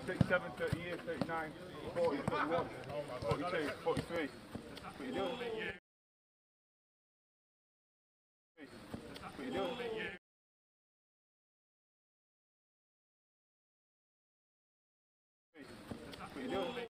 37, 38, 39, 40, 41, 42, 43. What you doing? What you doing? What you doing?